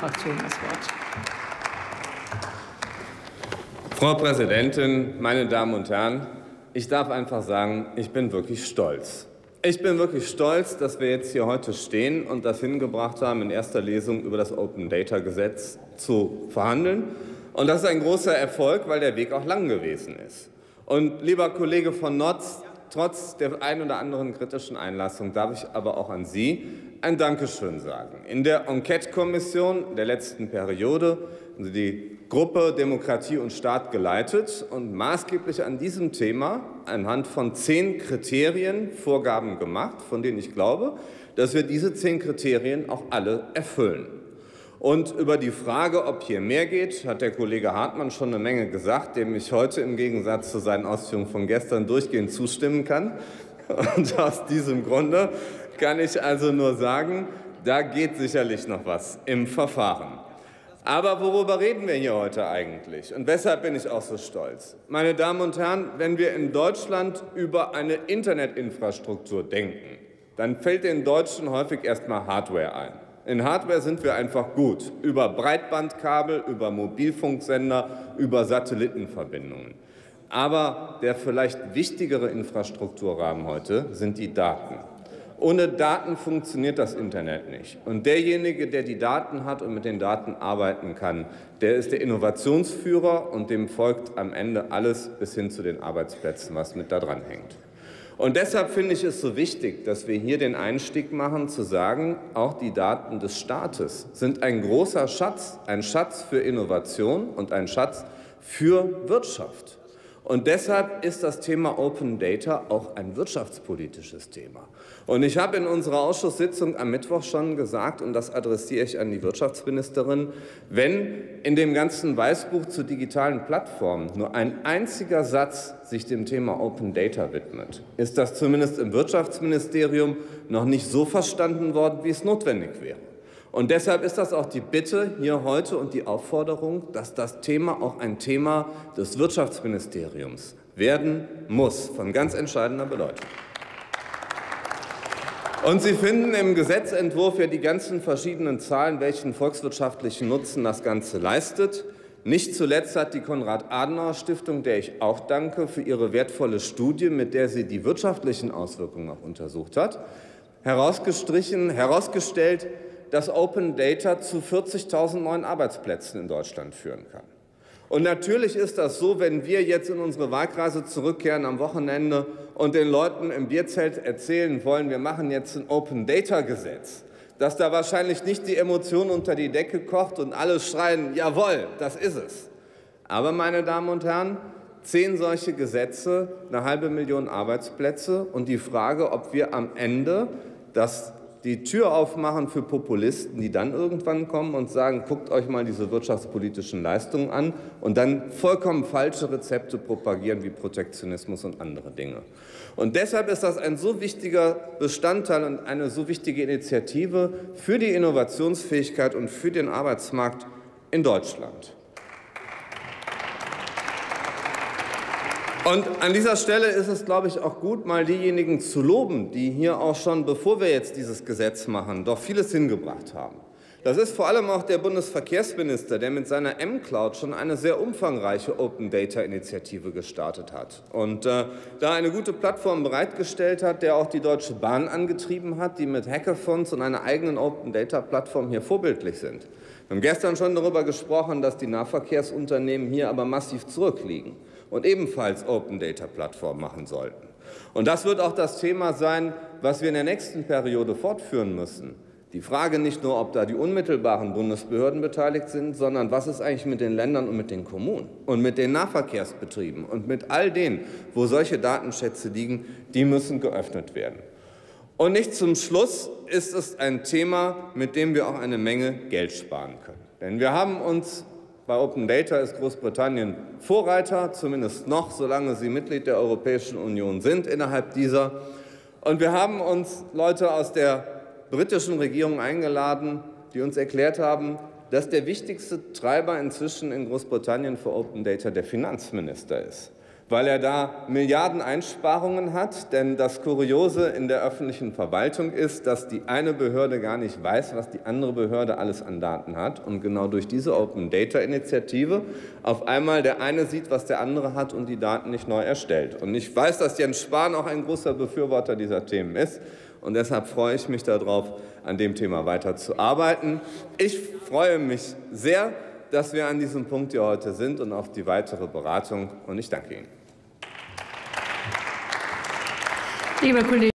Fraktion das Wort. Frau Präsidentin, meine Damen und Herren! Ich darf einfach sagen, ich bin wirklich stolz. Ich bin wirklich stolz, dass wir jetzt hier heute stehen und das hingebracht haben, in erster Lesung über das Open-Data-Gesetz zu verhandeln. Und das ist ein großer Erfolg, weil der Weg auch lang gewesen ist. Und lieber Kollege von Notz, trotz der ein oder anderen kritischen Einlassung darf ich aber auch an Sie ein Dankeschön sagen. In der Enquete-Kommission der letzten Periode haben Sie die Gruppe Demokratie und Staat geleitet und maßgeblich an diesem Thema anhand von 10 Kriterien Vorgaben gemacht, von denen ich glaube, dass wir diese 10 Kriterien auch alle erfüllen. Und über die Frage, ob hier mehr geht, hat der Kollege Hartmann schon eine Menge gesagt, dem ich heute im Gegensatz zu seinen Ausführungen von gestern durchgehend zustimmen kann. Und aus diesem Grunde kann ich also nur sagen, da geht sicherlich noch was im Verfahren. Aber worüber reden wir hier heute eigentlich? Und weshalb bin ich auch so stolz? Meine Damen und Herren, wenn wir in Deutschland über eine Internetinfrastruktur denken, dann fällt den Deutschen häufig erst mal Hardware ein. In Hardware sind wir einfach gut, über Breitbandkabel, über Mobilfunksender, über Satellitenverbindungen. Aber der vielleicht wichtigere Infrastrukturrahmen heute sind die Daten. Ohne Daten funktioniert das Internet nicht. Und derjenige, der die Daten hat und mit den Daten arbeiten kann, der ist der Innovationsführer und dem folgt am Ende alles bis hin zu den Arbeitsplätzen, was mit da dran hängt. Und deshalb finde ich es so wichtig, dass wir hier den Einstieg machen, zu sagen, auch die Daten des Staates sind ein großer Schatz, ein Schatz für Innovation und ein Schatz für Wirtschaft. Und deshalb ist das Thema Open Data auch ein wirtschaftspolitisches Thema. Und ich habe in unserer Ausschusssitzung am Mittwoch schon gesagt, und das adressiere ich an die Wirtschaftsministerin, wenn in dem ganzen Weißbuch zu digitalen Plattformen nur ein einziger Satz sich dem Thema Open Data widmet, ist das zumindest im Wirtschaftsministerium noch nicht so verstanden worden, wie es notwendig wäre. Und deshalb ist das auch die Bitte hier heute und die Aufforderung, dass das Thema auch ein Thema des Wirtschaftsministeriums werden muss, von ganz entscheidender Bedeutung. Und Sie finden im Gesetzentwurf ja die ganzen verschiedenen Zahlen, welchen volkswirtschaftlichen Nutzen das Ganze leistet. Nicht zuletzt hat die Konrad-Adenauer-Stiftung, der ich auch danke, für ihre wertvolle Studie, mit der sie die wirtschaftlichen Auswirkungen auch untersucht hat, herausgestellt, dass Open Data zu 40.000 neuen Arbeitsplätzen in Deutschland führen kann. Und natürlich ist das so, wenn wir jetzt in unsere Wahlkreise zurückkehren am Wochenende und den Leuten im Bierzelt erzählen wollen, wir machen jetzt ein Open Data Gesetz, dass da wahrscheinlich nicht die Emotion unter die Decke kocht und alle schreien, jawohl, das ist es. Aber, meine Damen und Herren, 10 solche Gesetze, 500.000 Arbeitsplätze und die Frage, ob wir am Ende die Tür aufmachen für Populisten, die dann irgendwann kommen und sagen, guckt euch mal diese wirtschaftspolitischen Leistungen an und dann vollkommen falsche Rezepte propagieren wie Protektionismus und andere Dinge. Und deshalb ist das ein so wichtiger Bestandteil und eine so wichtige Initiative für die Innovationsfähigkeit und für den Arbeitsmarkt in Deutschland. Und an dieser Stelle ist es, glaube ich, auch gut, mal diejenigen zu loben, die hier auch schon, bevor wir jetzt dieses Gesetz machen, doch vieles hingebracht haben. Das ist vor allem auch der Bundesverkehrsminister, der mit seiner M-Cloud schon eine sehr umfangreiche Open-Data-Initiative gestartet hat und da eine gute Plattform bereitgestellt hat, der auch die Deutsche Bahn angetrieben hat, die mit Hackathons und einer eigenen Open-Data-Plattform hier vorbildlich sind. Wir haben gestern schon darüber gesprochen, dass die Nahverkehrsunternehmen hier aber massiv zurückliegen und ebenfalls Open-Data-Plattformen machen sollten. Und das wird auch das Thema sein, was wir in der nächsten Periode fortführen müssen. Die Frage nicht nur, ob da die unmittelbaren Bundesbehörden beteiligt sind, sondern was ist eigentlich mit den Ländern und mit den Kommunen und mit den Nahverkehrsbetrieben und mit all denen, wo solche Datenschätze liegen, die müssen geöffnet werden. Und nicht zum Schluss ist es ein Thema, mit dem wir auch eine Menge Geld sparen können. Denn wir haben uns bei Open Data ist Großbritannien Vorreiter, zumindest noch, solange sie Mitglied der Europäischen Union sind, innerhalb dieser. Und wir haben uns Leute aus der britischen Regierung eingeladen, die uns erklärt haben, dass der wichtigste Treiber inzwischen in Großbritannien für Open Data der Finanzminister ist. weil er da Milliarden Einsparungen hat. Denn das Kuriose in der öffentlichen Verwaltung ist, dass die eine Behörde gar nicht weiß, was die andere Behörde alles an Daten hat. Und genau durch diese Open-Data-Initiative auf einmal der eine sieht, was der andere hat und die Daten nicht neu erstellt. Und ich weiß, dass Jens Spahn auch ein großer Befürworter dieser Themen ist. Und deshalb freue ich mich darauf, an dem Thema weiterzuarbeiten. Ich freue mich sehr, dass wir an diesem Punkt hier heute sind und auf die weitere Beratung. Und ich danke Ihnen. Lieber Kollege